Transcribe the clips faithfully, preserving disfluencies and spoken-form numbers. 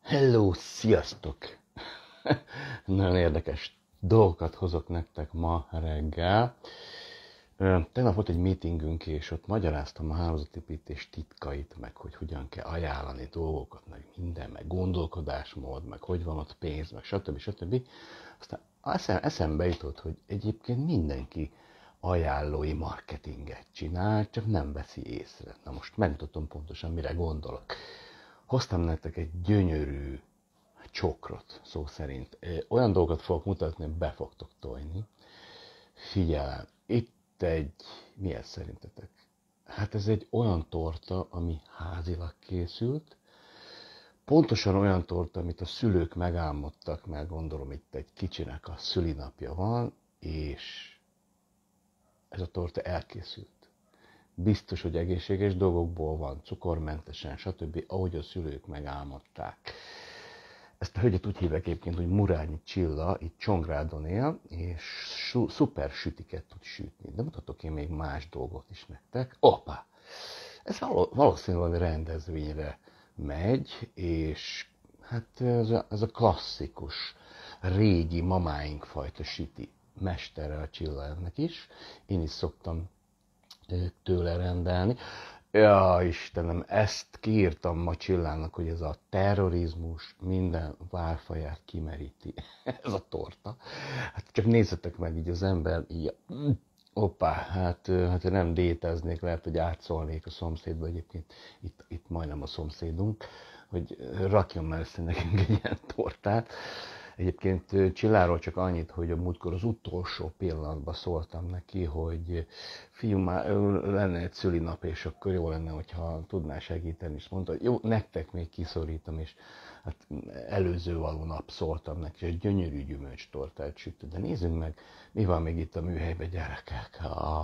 Hello, sziasztok! Nagyon érdekes dolgokat hozok nektek ma reggel. Tegnap volt egy meetingünk, és ott magyaráztam a hálózatépítés titkait, meg hogy hogyan kell ajánlani dolgokat, meg minden, meg gondolkodásmód, meg hogy van ott pénz, meg stb. stb. Aztán eszembe jutott, hogy egyébként mindenki ajánlói marketinget csinál, csak nem veszi észre. Na most megmutatom pontosan, mire gondolok. Hoztam nektek egy gyönyörű csokrot, szó szerint. Olyan dolgokat fogok mutatni, hogy be fogtok tojni. Figyelem, itt egy, mi ez szerintetek? Hát ez egy olyan torta, ami házilag készült. Pontosan olyan torta, amit a szülők megálmodtak, mert gondolom itt egy kicsinek a szülinapja van, és ez a torta elkészült. Biztos, hogy egészséges dolgokból van, cukormentesen, stb., ahogy a szülők megálmodták. Ezt a hölgyet úgy hívják egyébként, hogy Murányi Csilla, itt Csongrádon él, és szuper sütiket tud sütni. De mutatok én még más dolgot is nektek. Opa! Ez valószínűleg valami rendezvényre megy, és hát ez a, ez a klasszikus, régi mamáink fajta süti. Mestere a Csilla ennek is. Én is szoktam tőle rendelni. Ja, Istenem, ezt kiírtam ma Csillának, hogy ez a terrorizmus minden várfaját kimeríti. Ez a torta. Hát csak nézzetek meg így az ember, így, hoppá, hát, hát nem déteznék, lehet, hogy átszólnék a szomszédba, egyébként itt, itt majdnem a szomszédunk, hogy rakjon már össze nekünk egy ilyen tortát. Egyébként Csilláról csak annyit, hogy a múltkor az utolsó pillanatban szóltam neki, hogy fiú, már lenne egy szülinap, és akkor jó lenne, hogyha tudnál segíteni. És mondta, hogy jó, nektek még kiszorítom, és hát előző való nap szóltam neki, és gyönyörű gyümölcstortát sütött. De nézzünk meg, mi van még itt a műhelyben, gyerekek.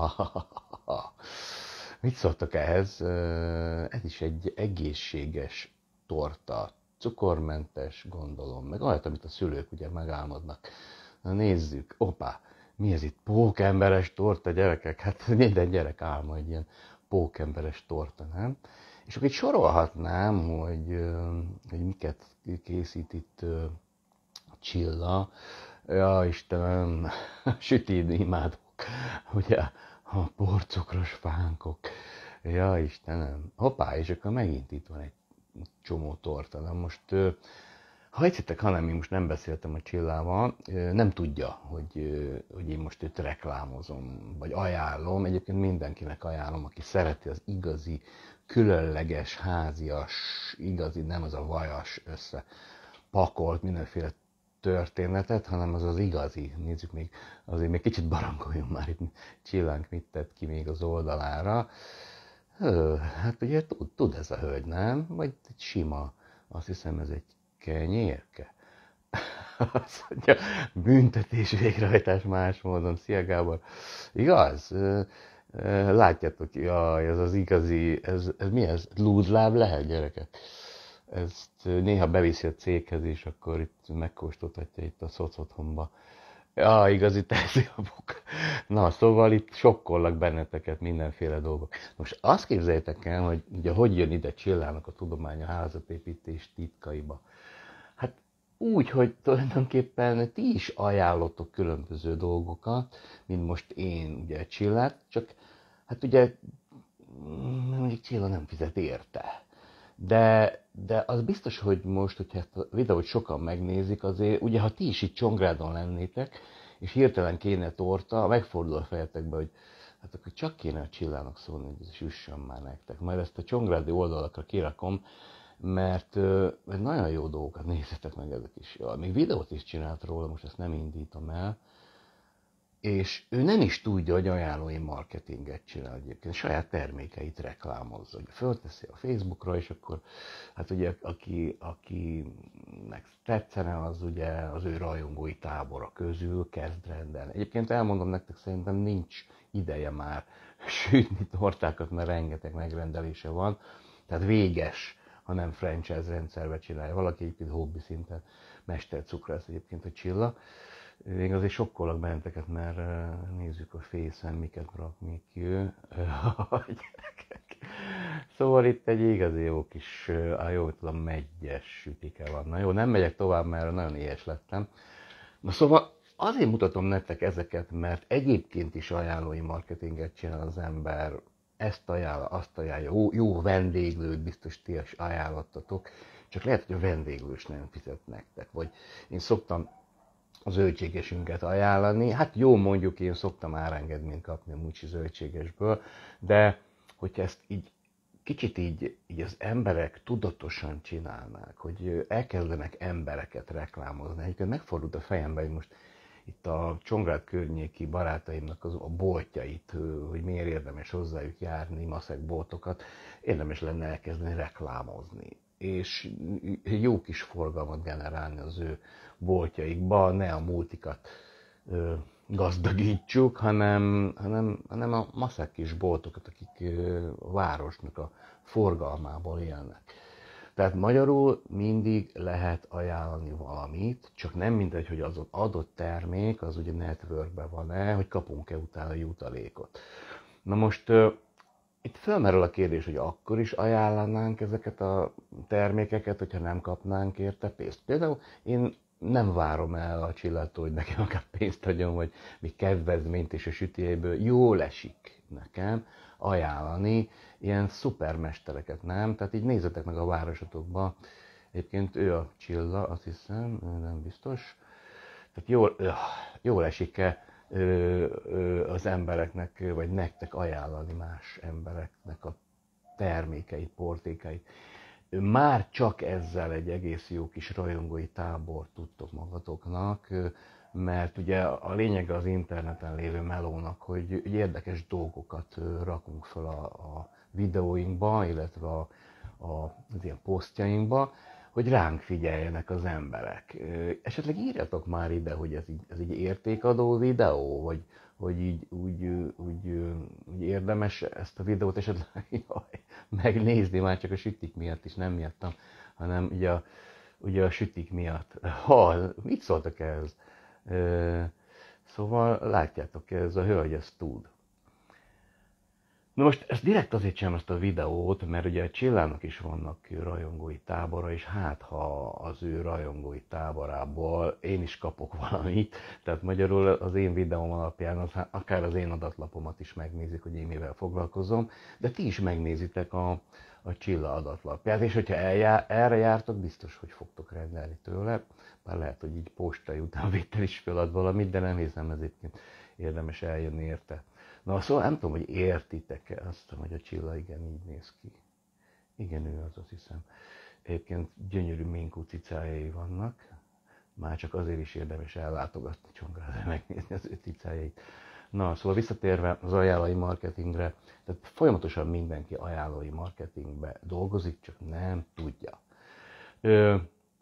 Mit szóltak ehhez? Ez is egy egészséges torta. Cukormentes, gondolom, meg olyat, amit a szülők ugye megálmodnak. Na nézzük, opá, mi ez itt? Pókemberes torta, gyerekek? Hát minden gyerek álma egy ilyen pókemberes torta, nem? És akkor itt sorolhatnám, hogy, hogy miket készít itt Csilla. Ja, Istenem, sütni imádok, ugye, a porcukros fánkok. Ja, Istenem, hoppá, és akkor megint itt van egy csomó torta. Na most, ha egyszer, hanem én most nem beszéltem a Csillával, nem tudja, hogy, hogy én most őt reklámozom, vagy ajánlom. Egyébként mindenkinek ajánlom, aki szereti az igazi, különleges, házias, igazi, nem az a vajas összepakolt mindenféle történetet, hanem az az igazi. Nézzük még, azért még kicsit barangoljunk már itt Csillánk mit tett ki még az oldalára. Hát ugye tud, tud ez a hölgy, nem? Vagy egy sima, azt hiszem ez egy kenyérke. Azt mondja, büntetés végrehajtás más módon. Szia Gábor. Igaz? Látjátok, jaj, ez az igazi, ez, ez mi ez? Lúzláb lehet, gyerekek? Ezt néha beviszi a céghez, és akkor itt megkóstoltatja itt a szoc otthonba. Ja, igazi tejszilabok. Na, szóval itt sokkollak benneteket mindenféle dolgok. Most azt képzeljétek el, hogy ugye hogy jön ide Csillának a tudomány a hálózatépítés titkaiba. Hát úgy, hogy tulajdonképpen ti is ajánlotok különböző dolgokat, mint most én ugye Csillát, csak hát ugye mondjuk Csilla nem fizet érte. De, de az biztos, hogy most, hogyha ezt a videót sokan megnézik, azért, ugye ha ti is itt Csongrádon lennétek, és hirtelen kéne torta, megfordul a fejetekbe, hogy hát akkor csak kéne a Csillának szólni, hogy ez süssön már nektek. Majd ezt a csongrádi oldalakra kirakom, mert, mert nagyon jó dolgokat nézzetek meg ezek is. Ja, még videót is csinált róla, most ezt nem indítom el. És ő nem is tudja, hogy ajánlói marketinget csinál egyébként, saját termékeit reklámozza, hogy fölteszi a Facebookra, és akkor, hát ugye, aki, akinek tetszene, az ugye az ő rajongói tábora közül kezd rendelni. Egyébként elmondom nektek, szerintem nincs ideje már sütni tortákat, mert rengeteg megrendelése van, tehát véges, ha nem franchise rendszerbe csinálja. Valaki egyébként hobbi szinten mestercukrász egyébként a Csilla. Én azért sokkolok benneteket, mert nézzük a fészen, miket rak még ki ő. Szóval itt egy igazi jó kis, á, jó tudom, megyes sütike van. Na jó, nem megyek tovább, mert nagyon éhes lettem. Na szóval azért mutatom nektek ezeket, mert egyébként is ajánlói marketinget csinál az ember. Ezt ajánl, azt ajánlja, jó, jó vendéglőt biztos ti is ajánlottatok, csak lehet, hogy a vendéglős nem fizet nektek. Vagy én szoktam a zöldségesünket ajánlani, hát jó, mondjuk én szoktam árengedményt kapni a Mucsi zöldségesből, de hogyha ezt így kicsit így, így az emberek tudatosan csinálnák, hogy elkezdenek embereket reklámozni. Egyébként megfordult a fejembe, hogy most itt a Csongrád környéki barátaimnak az, a boltjait, hogy miért érdemes hozzájuk járni, maszek boltokat, érdemes lenne elkezdeni reklámozni. És jó kis forgalmat generálni az ő boltjaikba, ne a multikat ö, gazdagítsuk, hanem, hanem, hanem a maszek kis boltokat, akik ö, a városnak a forgalmából élnek. Tehát magyarul mindig lehet ajánlani valamit, csak nem mindegy, hogy az adott termék az ugye networkben van-e, hogy kapunk-e utána jutalékot. Na most itt felmerül a kérdés, hogy akkor is ajánlanánk ezeket a termékeket, hogyha nem kapnánk érte pénzt. Például én nem várom el a Csillától, hogy nekem akár pénzt adjon, vagy még kedvezményt és a sütijéből jól esik nekem ajánlani ilyen szupermestereket, nem? Tehát így nézzetek meg a városotokba. Egyébként ő a Csilla, azt hiszem, nem biztos. Tehát jól, jól esik-e az embereknek, vagy nektek ajánlani más embereknek a termékeit, portékeit. Már csak ezzel egy egész jó kis rajongói tábor tudtok magatoknak, mert ugye a lényege az interneten lévő melónak, hogy érdekes dolgokat rakunk fel a, a videóinkba, illetve a, a, az ilyen posztjainkba, hogy ránk figyeljenek az emberek. Esetleg írjatok már ide, hogy ez így, ez így értékadó videó, vagy hogy így úgy, úgy, úgy érdemes ezt a videót esetleg jaj, megnézni, már csak a sütik miatt is, nem miattam, hanem ugye a, ugye a sütik miatt. Ha, mit szóltak ehhez? Szóval látjátok, ez a hölgy ezt tud. Na most ezt direkt azért sem ezt a videót, mert ugye a Csillának is vannak rajongói tábora, és hát ha az ő rajongói táborából én is kapok valamit, tehát magyarul az én videóm alapján az, akár az én adaట్లాpomat is megnézik, hogy én mivel foglalkozom, de ti is megnézitek a, a Csilla adatlapját, és hogyha eljár, erre jártok, biztos, hogy fogtok rendelni tőle, bár lehet, hogy így postai utánvétel is felad valamit, de nem hiszem, ez egyébként érdemes eljönni érte. Na szóval nem tudom, hogy értitek-e azt, hogy a Csilla igen így néz ki. Igen, ő az, azt hiszem. Egyébként gyönyörű minkú cicájai vannak. Már csak azért is érdemes ellátogatni Csongrádra, megnézni az ő cicájait. Na, szóval visszatérve az ajánlói marketingre, tehát folyamatosan mindenki ajánlói marketingbe dolgozik, csak nem tudja. Ö,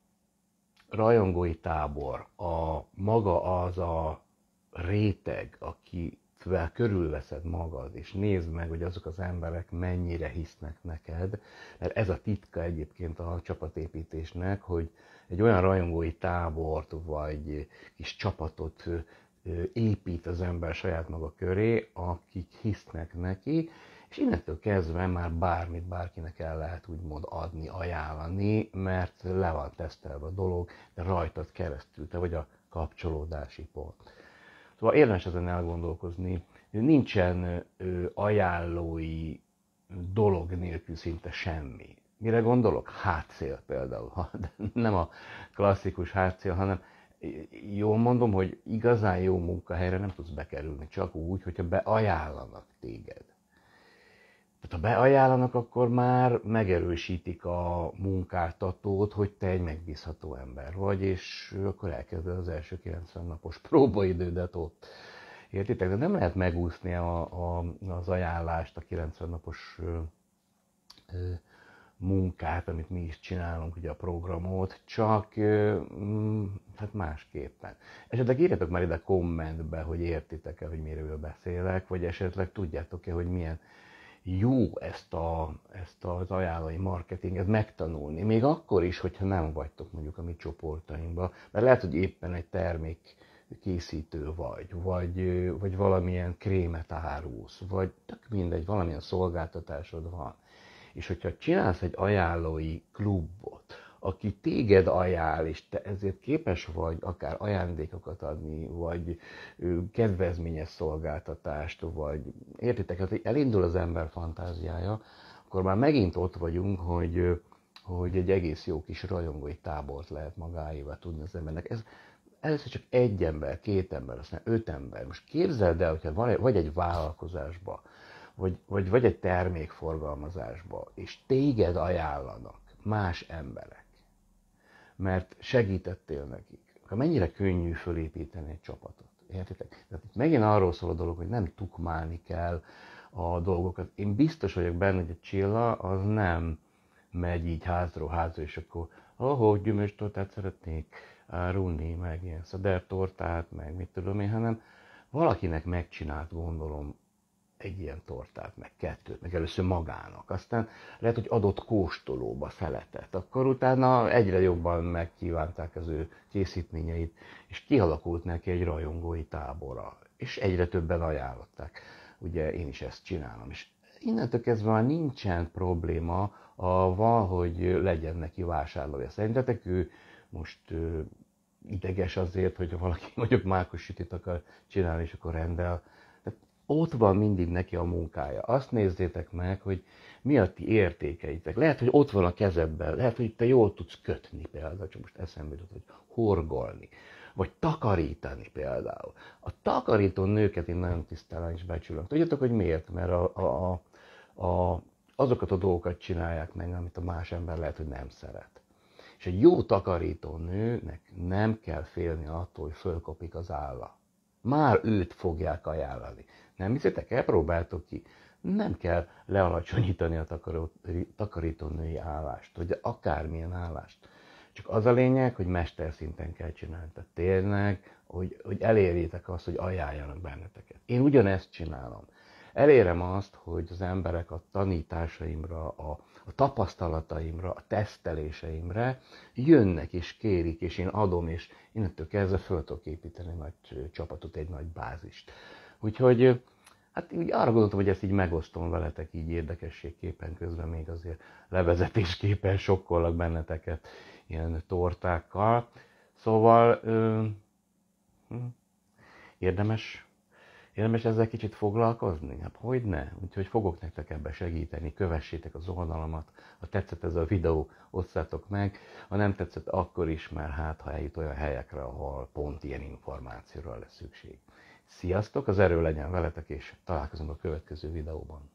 rajongói tábor, a maga az a réteg, aki vel körülveszed magad, és nézd meg, hogy azok az emberek mennyire hisznek neked, mert ez a titka egyébként a csapatépítésnek, hogy egy olyan rajongói tábort, vagy kis csapatot épít az ember saját maga köré, akik hisznek neki, és innentől kezdve már bármit bárkinek el lehet úgymond adni, ajánlani, mert le van tesztelve a dolog, de rajtad keresztül, te vagy a kapcsolódási pont. Szóval érdemes ezen elgondolkozni, nincsen ajánlói dolog nélkül szinte semmi. Mire gondolok? Hátszél például. De nem a klasszikus hátszél, hanem jól mondom, hogy igazán jó munkahelyre nem tudsz bekerülni, csak úgy, hogyha beajánlanak téged. Tehát ha beajánlanak, akkor már megerősítik a munkáltatót, hogy te egy megbízható ember vagy, és akkor elkezded az első kilencven napos próbaidődet ott. Értitek? De nem lehet megúszni a, a, az ajánlást, a kilencven napos ö, ö, munkát, amit mi is csinálunk, ugye a programot, csak ö, hát másképpen. Esetleg írjatok már ide kommentbe, hogy értitek-e, hogy miről beszélek, vagy esetleg tudjátok-e, hogy milyen jó ezt, a, ezt az ajánlói marketinget megtanulni, még akkor is, hogyha nem vagytok mondjuk a mi csoportainkban, mert lehet, hogy éppen egy termék készítő vagy, vagy, vagy valamilyen krémet árulsz, vagy tök mindegy, valamilyen szolgáltatásod van. És hogyha csinálsz egy ajánlói klubot, aki téged ajánl, és te ezért képes vagy akár ajándékokat adni, vagy kedvezményes szolgáltatást, vagy értitek, hát elindul az ember fantáziája, akkor már megint ott vagyunk, hogy, hogy egy egész jó kis rajongói tábort lehet magáévá tudni az embernek. Ez először csak egy ember, két ember, aztán öt ember. Most képzeld el, hogyha van, vagy egy vállalkozásba, vagy, vagy, vagy egy termékforgalmazásba, és téged ajánlanak más emberek, mert segítettél nekik, akkor mennyire könnyű fölépíteni egy csapatot. Értitek? Tehát itt megint arról szól a dolog, hogy nem tukmálni kell a dolgokat. Én biztos vagyok benne, hogy a Csilla az nem megy így házról házra, és akkor ahó, gyümölcstortát szeretnék árulni, meg ilyen szadertortát, meg mit tudom én, hanem valakinek megcsinált, gondolom, egy ilyen tortát, meg kettőt, meg először magának. Aztán lehet, hogy adott kóstolóba szeletet. Akkor utána egyre jobban megkívánták az ő készítményeit, és kialakult neki egy rajongói tábora. És egyre többen ajánlották. Ugye én is ezt csinálom. És innentől kezdve már nincsen probléma avval, hogy legyen neki vásárlója. Szerintetek ő most ideges azért, hogy valaki mondjuk mákos sütit akar csinálni, és akkor rendel. Tehát ott van mindig neki a munkája. Azt nézzétek meg, hogy mi a ti értékeitek. Lehet, hogy ott van a kezedben, lehet, hogy te jól tudsz kötni például, csak most eszembe jutott, hogy horgolni, vagy takarítani például. A takarító nőket én nagyon tisztelen és becsülöm. Tudjátok, hogy miért? Mert a, a, a, a, azokat a dolgokat csinálják meg, amit a más ember lehet, hogy nem szeret. És egy jó takarító nőnek nem kell félni attól, hogy fölkopik az álla. Már őt fogják ajánlani. Nem hiszitek? Elpróbáltok ki. Nem kell lealacsonyítani a takarító női állást, vagy akármilyen állást. Csak az a lényeg, hogy mesterszinten kell csinálni. Tehát tényleg, hogy, hogy elérjétek azt, hogy ajánljanak benneteket. Én ugyanezt csinálom. Elérem azt, hogy az emberek a tanításaimra, a, a tapasztalataimra, a teszteléseimre jönnek és kérik, és én adom, és innentől kezdve föl tudok építeni egy nagy csapatot, egy nagy bázist. Úgyhogy hát így arra gondoltam, hogy ezt így megosztom veletek így érdekességképpen, közben még azért levezetésképpen sokkollak benneteket ilyen tortákkal. Szóval ö, érdemes, érdemes ezzel kicsit foglalkozni? Hát hogyne? Úgyhogy fogok nektek ebbe segíteni, kövessétek az oldalamat, ha tetszett ez a videó, osszátok meg, ha nem tetszett, akkor is, mert hát ha eljut olyan helyekre, ahol pont ilyen információra lesz szükség. Sziasztok, az erő legyen veletek, és találkozunk a következő videóban.